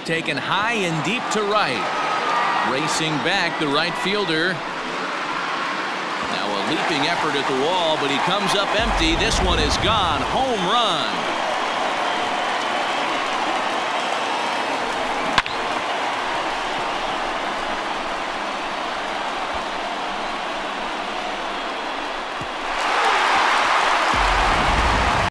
taken high and deep to right. Racing back, the right fielder. Now a leaping effort at the wall, but he comes up empty. This one is gone. Home run.